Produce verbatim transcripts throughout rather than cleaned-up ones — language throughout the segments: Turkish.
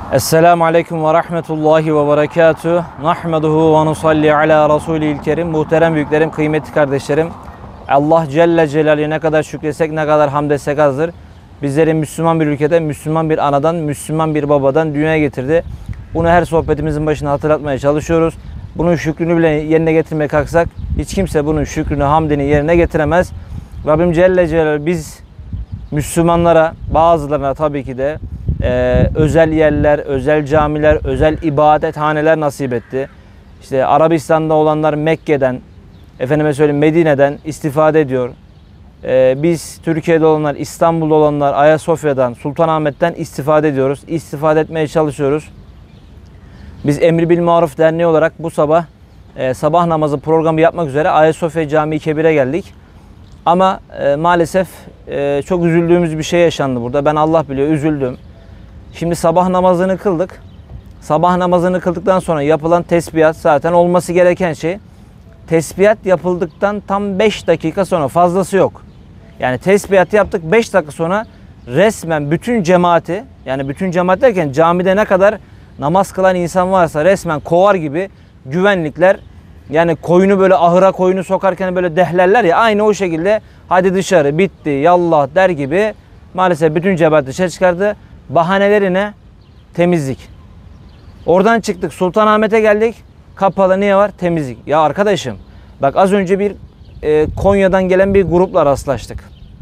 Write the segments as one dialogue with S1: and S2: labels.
S1: Esselamu Aleyküm ve Rahmetullahi ve Berekatuhu. Nahmeduhu ve nusalli ala Resulil Kerim. Muhterem büyüklerim, kıymetli kardeşlerim. Allah Celle Celaluhu ne kadar şükretsek, ne kadar hamd etsek azdır. Bizleri Müslüman bir ülkede, Müslüman bir anadan, Müslüman bir babadan dünyaya getirdi. Bunu her sohbetimizin başına hatırlatmaya çalışıyoruz. Bunun şükrünü bile yerine getirmeye kalksak hiç kimse bunun şükrünü, hamdini yerine getiremez. Rabbim Celle Celaluhu biz Müslümanlara, bazılarına tabii ki de e, özel yerler, özel camiler, özel ibadethaneler nasip etti. İşte Arabistan'da olanlar Mekke'den, efendime söyleyeyim Medine'den istifade ediyor. E, biz Türkiye'de olanlar, İstanbul'da olanlar Ayasofya'dan, Sultanahmet'ten istifade ediyoruz. İstifade etmeye çalışıyoruz. Biz Emri Bil Maruf Derneği olarak bu sabah e, sabah namazı programı yapmak üzere Ayasofya Camii Kebir'e geldik. Ama e, maalesef e, çok üzüldüğümüz bir şey yaşandı burada. Ben Allah biliyor üzüldüm. Şimdi sabah namazını kıldık. Sabah namazını kıldıktan sonra yapılan tesbihat zaten olması gereken şey. Tesbihat yapıldıktan tam beş dakika sonra, fazlası yok. Yani tesbihat yaptık, beş dakika sonra resmen bütün cemaati, yani bütün cemaat derken camide ne kadar namaz kılan insan varsa resmen kovar gibi güvenlikler, yani koyunu böyle ahıra koyunu sokarken böyle dehlerler ya, aynı o şekilde hadi dışarı bitti yallah der gibi maalesef bütün cemaat dışarı çıkardı. Bahaneleri ne? Temizlik. Oradan çıktık Sultanahmet'e geldik. Kapalı, niye var? Temizlik. Ya arkadaşım bak, az önce bir e, Konya'dan gelen bir grupla rastlaştık.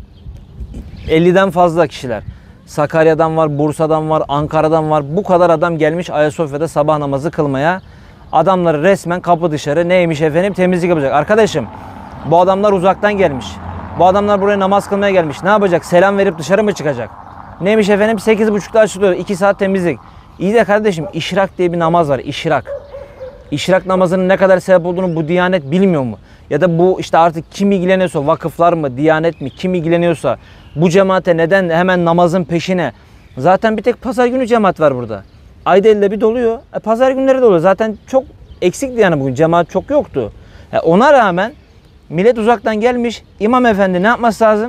S1: elliden fazla kişiler. Sakarya'dan var, Bursa'dan var, Ankara'dan var. Bu kadar adam gelmiş Ayasofya'da sabah namazı kılmaya. Adamları resmen kapı dışarı, neymiş efendim, temizlik yapacak. Arkadaşım bu adamlar uzaktan gelmiş. Bu adamlar buraya namaz kılmaya gelmiş. Ne yapacak? Selam verip dışarı mı çıkacak? Neymiş efendim? sekiz buçukta açılıyor. iki saat temizlik. İyi de kardeşim, işrak diye bir namaz var. İşrak. İşrak namazının ne kadar sebep olduğunu bu Diyanet bilmiyor mu? Ya da bu işte artık kim ilgileniyorsa, vakıflar mı, Diyanet mi, kim ilgileniyorsa bu cemaate neden hemen namazın peşine? Zaten bir tek pazar günü cemaat var burada. Ayda elde bir doluyor. E, pazar günleri doluyor. Zaten çok eksikti yani bugün. Cemaat çok yoktu. E, ona rağmen millet uzaktan gelmiş. İmam efendi ne yapması lazım?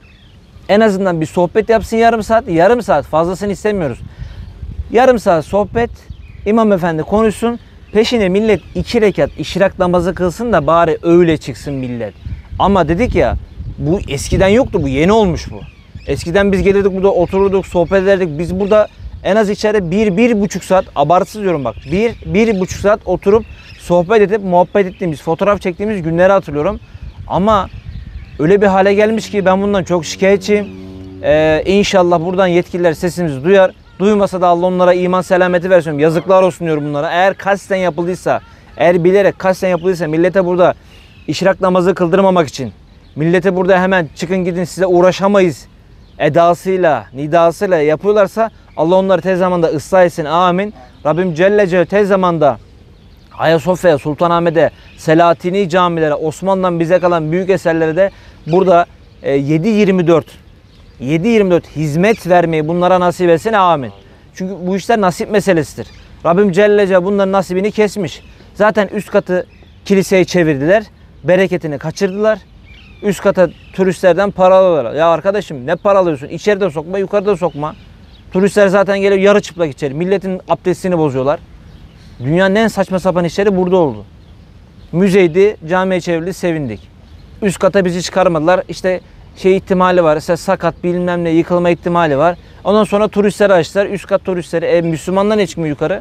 S1: En azından bir sohbet yapsın yarım saat. Yarım saat, fazlasını istemiyoruz. Yarım saat sohbet. İmam efendi konuşsun. Peşine millet iki rekat işrak namazı kılsın da bari öyle çıksın millet. Ama dedik ya, bu eskiden yoktu, bu yeni olmuş bu. Eskiden biz gelirdik burada, otururduk, sohbet ederdik. Biz burada en az içeride bir, bir buçuk saat, abartısız diyorum bak, bir, bir buçuk saat oturup sohbet edip muhabbet ettiğimiz, fotoğraf çektiğimiz günleri hatırlıyorum. Ama öyle bir hale gelmiş ki ben bundan çok şikayetçiyim. Ee, İnşallah buradan yetkililer sesimizi duyar. Duymasa da Allah onlara iman selameti versin. Yazıklar olsun diyorum bunlara. Eğer kasten yapıldıysa, eğer bilerek kasten yapıldıysa, millete burada işrak namazı kıldırmamak için, millete burada hemen çıkın gidin size uğraşamayız edasıyla, nidasıyla yapıyorlarsa Allah onları tez zamanda ıslah etsin. Amin. Rabbim Celle Celle tez zamanda Ayasofya'ya, Sultanahmet'e, Selahatini camilere, Osmanlı'dan bize kalan büyük eserlere de burada yedi yirmi dört yedi yirmi dört hizmet vermeyi bunlara nasip etsin. Amin. Çünkü bu işler nasip meselesidir. Rabbim Celle Celle bunların nasibini kesmiş. Zaten üst katı kiliseye çevirdiler. Bereketini kaçırdılar. Üst kata turistlerden para alıyorlar. Ya arkadaşım ne para alıyorsun? İçeride sokma, yukarıda sokma. Turistler zaten geliyor yarı çıplak içeri. Milletin abdestini bozuyorlar. Dünyanın en saçma sapan işleri burada oldu. Müzeydi, camiye çevrildi, sevindik. Üst kata bizi çıkarmadılar. İşte şey ihtimali var. İşte sakat bilmem ne yıkılma ihtimali var. Ondan sonra turistleri açtılar. Üst kat turistleri. E, Müslümanlar ne çıkmıyor yukarı?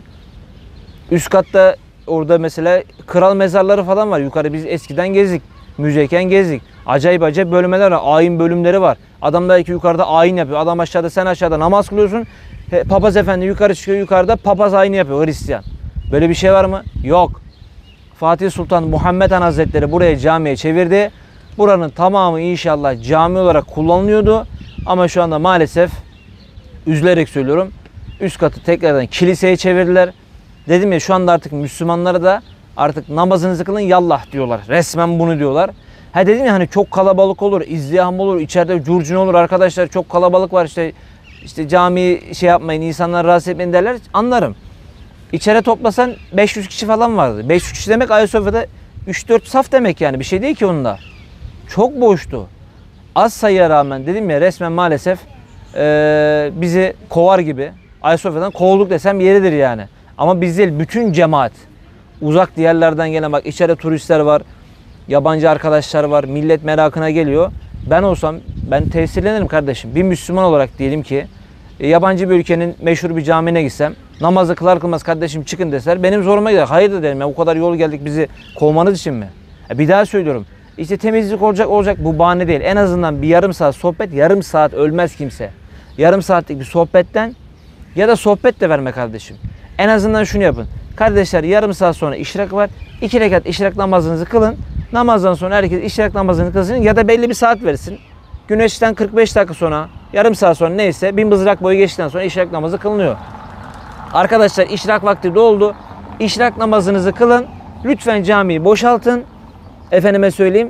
S1: Üst katta orada mesela kral mezarları falan var. Yukarı biz eskiden gezdik. Müzeyken gezdik. Acayip acayip bölmeler var. Ayin bölümleri var. Adam belki yukarıda ayin yapıyor. Adam aşağıda, sen aşağıda namaz kılıyorsun. He, papaz efendi yukarı çıkıyor. Yukarıda papaz ayini yapıyor. Hristiyan. Böyle bir şey var mı? Yok. Fatih Sultan Muhammed Han Hazretleri buraya camiye çevirdi. Buranın tamamı inşallah cami olarak kullanılıyordu. Ama şu anda maalesef üzülerek söylüyorum, üst katı tekrardan kiliseye çevirdiler. Dedim ya, şu anda artık Müslümanlara da artık namazınızı kılın yallah diyorlar. Resmen bunu diyorlar. Ha dedim ya, hani çok kalabalık olur, izdiham olur, içeride curcun olur arkadaşlar, çok kalabalık var işte işte camiyi şey yapmayın, insanları rahatsız etmeyin derler. Anlarım. İçeri toplasan beş yüz kişi falan vardı. beş yüz kişi demek Ayasofya'da üç dört saf demek, yani bir şey değil ki onunla. Çok boştu. Az sayıya rağmen dedim ya, resmen maalesef e, bizi kovar gibi, Ayasofya'dan kovulduk desem yeridir yani. Ama biz değil, bütün cemaat. Uzak diğerlerden gelen, bak içeride turistler var. Yabancı arkadaşlar var. Millet merakına geliyor. Ben olsam ben tesirlenirim kardeşim. Bir Müslüman olarak diyelim ki e, yabancı bir ülkenin meşhur bir camiine gitsem, namazı kılar kılmaz kardeşim çıkın deseler benim zoruma gider. Hayır da derim ya, o kadar yol geldik bizi kovmanız için mi? E, bir daha söylüyorum. İşte temizlik olacak olacak, bu bahane değil. En azından bir yarım saat sohbet, yarım saat ölmez kimse. Yarım saatlik bir sohbetten ya da sohbet de verme kardeşim. En azından şunu yapın. Kardeşler yarım saat sonra işrak var. İki rekat işrak namazınızı kılın. Namazdan sonra herkes işrak namazını kılsın ya da belli bir saat versin. Güneşten kırk beş dakika sonra, yarım saat sonra neyse bir mızrak boyu geçtikten sonra işrak namazı kılınıyor. Arkadaşlar işrak vakti doldu. İşrak namazınızı kılın. Lütfen camiyi boşaltın. Efendime söyleyeyim.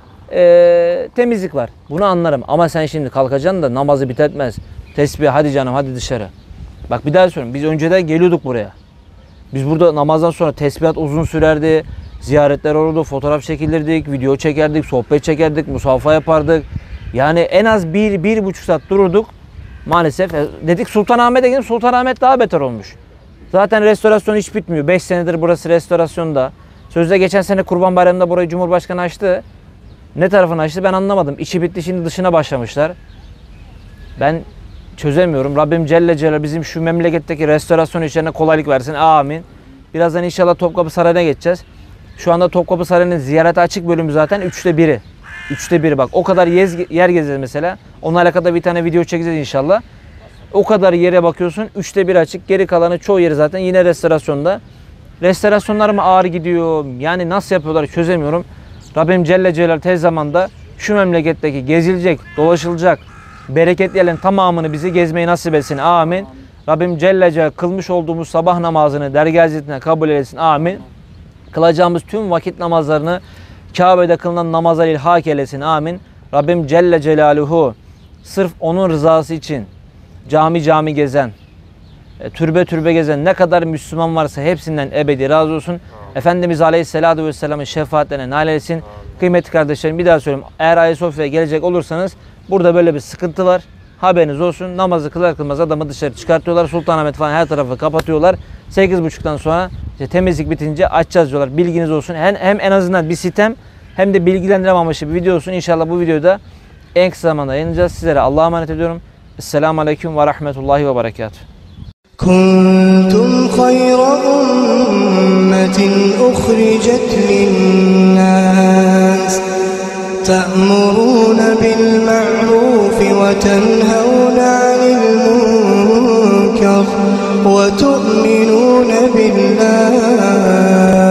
S1: Ee, temizlik var. Bunu anlarım. Ama sen şimdi kalkacaksın da namazı bitetmez. Tesbih, hadi canım hadi dışarı. Bak bir daha söyleyeyim. Biz önceden geliyorduk buraya. Biz burada namazdan sonra tesbihat uzun sürerdi. Ziyaretler olurdu. Fotoğraf çekilirdik. Video çekerdik. Sohbet çekerdik. Musafaha yapardık. Yani en az bir, bir buçuk saat dururduk. Maalesef dedik Sultanahmet'e gidip Sultanahmet daha beter olmuş. Zaten restorasyon hiç bitmiyor. beş senedir burası restorasyonda. Sözde geçen sene Kurban Bayramı'nda burayı Cumhurbaşkanı açtı. Ne tarafını açtı ben anlamadım. İçi bitti, şimdi dışına başlamışlar. Ben çözemiyorum. Rabbim Celle Celaluhu bizim şu memleketteki restorasyon işlerine kolaylık versin. Amin. Birazdan inşallah Topkapı Sarayı'na geçeceğiz. Şu anda Topkapı Sarayı'nın ziyarete açık bölümü zaten üçte biri. Üçte biri bak. O kadar yer gezeceğiz mesela. Onunla alakalı bir tane video çekeceğiz inşallah. O kadar yere bakıyorsun. Üçte bir açık. Geri kalanı çoğu yeri zaten yine restorasyonda. Restorasyonlar mı ağır gidiyor? Yani nasıl yapıyorlar çözemiyorum. Rabbim Celle Celaluhu tez zamanda şu memleketteki gezilecek, dolaşılacak bereketli yerlerin tamamını bizi gezmeyi nasip etsin. Amin. Rabbim Celle Celaluhu kılmış olduğumuz sabah namazını dergâh hizmetine kabul etsin. Amin. Kılacağımız tüm vakit namazlarını Kabe'de kılınan namazlar ilhak eylesin. Amin. Rabbim Celle Celaluhu sırf onun rızası için cami cami gezen, türbe türbe gezen ne kadar Müslüman varsa hepsinden ebedi razı olsun. Amin. Efendimiz Aleyhisselatü Vesselam'ın şefaatlerine nail etsin. Kıymetli kardeşlerim bir daha söyleyeyim. Eğer Ayasofya'ya gelecek olursanız burada böyle bir sıkıntı var. Haberiniz olsun. Namazı kılar kılmaz adamı dışarı çıkartıyorlar. Sultanahmet falan her tarafı kapatıyorlar. sekiz buçuktan sonra işte temizlik bitince açacağız diyorlar. Bilginiz olsun. Hem, hem en azından bir sitem hem de bilgilendirme amaçlı bir video olsun. İnşallah bu videoda en kısa zamanda yayınlayacağız. Sizlere Allah'a emanet ediyorum. Esselamu Aleyküm ve Rahmetullahi ve Berekatuhu.
S2: كنتم خير أمة أخرجت للناس تأمرون بالمعروف وتنهون عن المنكر وتؤمنون بالله